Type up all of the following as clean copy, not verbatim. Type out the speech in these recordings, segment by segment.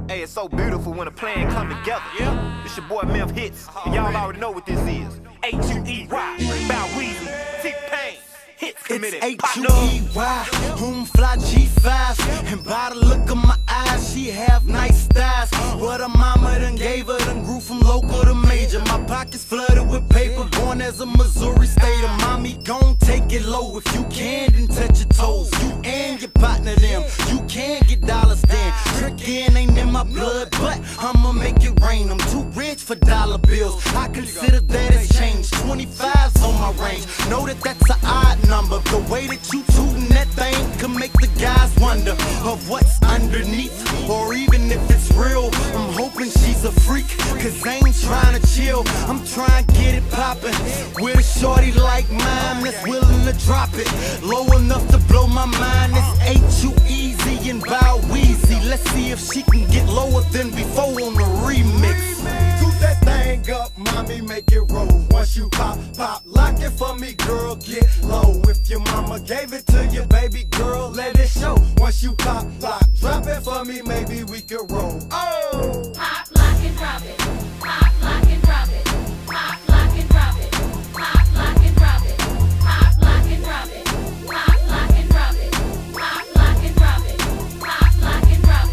Hey, it's so beautiful when a plan come together. Yeah. This your boy Memph Hits, and y'all already know what this is. H-U-E-Y, Bow Weezy, T-Pain, Hits Committed. It's H-U-E-Y, whom fly G5. And by the look of my eyes, she have nice thighs. What her mama done gave her, done grew from local to major. My pockets flooded with paper, born as a Missouri stater. Mommy, gon' take it low. If you can, then touch your toes. You and your partner, them. You can get dollars then. Trickin' ain't in my blood, but I'ma make it rain. I'm too rich for dollar bills. I consider that it's change. 25's on my range. Know that that's an odd number. The way that you tootin' that thing can make the guys wonder of what's underneath, or even if it's real. I'm hoping she's a freak, cause I ain't trying to chill. I'm trying to get it poppin' with a shorty like mine that's willing to drop it low enough to blow my mind. It's H-U-Easy and Bow Weezy. Let's see if she can get lower than before on the remix. Scoot that thing up, mommy, make it roll. Once you pop, lock it for me, girl, get low. If your mama gave it to you, baby girl, let it show. Once you pop, drop it for me, maybe we can roll. Oh! Pop, lock, and drop it. Pop, lock, and drop it. Pop, lock, and drop it. Pop, lock, and drop it. Pop, lock, and drop it. Pop, lock, and drop it. Pop, lock, and drop it. Pop, lock, and drop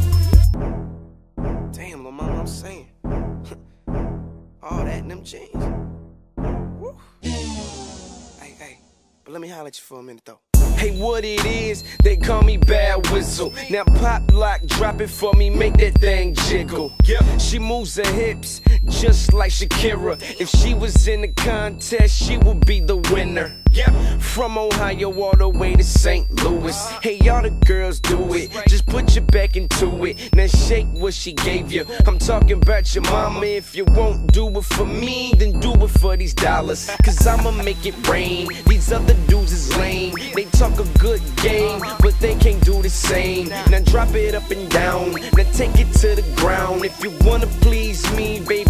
it. Damn, little mama, I'm saying. All that in them jeans. Woo. Hey, but let me holler at you for a minute though. Hey, what it is, they call me Bad Whistle. Now pop, lock, drop it for me, make that thing jiggle. She moves her hips just like Shakira. If she was in the contest, she would be the winner. From Ohio all the way to St. Louis. Hey, all the girls do it, just put your back into it. Now shake what she gave you. I'm talking about your mama. If you won't do it for me, then do it for these dollars. Cause I'ma make it rain. These other dudes is lame. They talk a good game, but they can't do the same. Now drop it up and down, now take it to the ground. If you wanna please me, baby,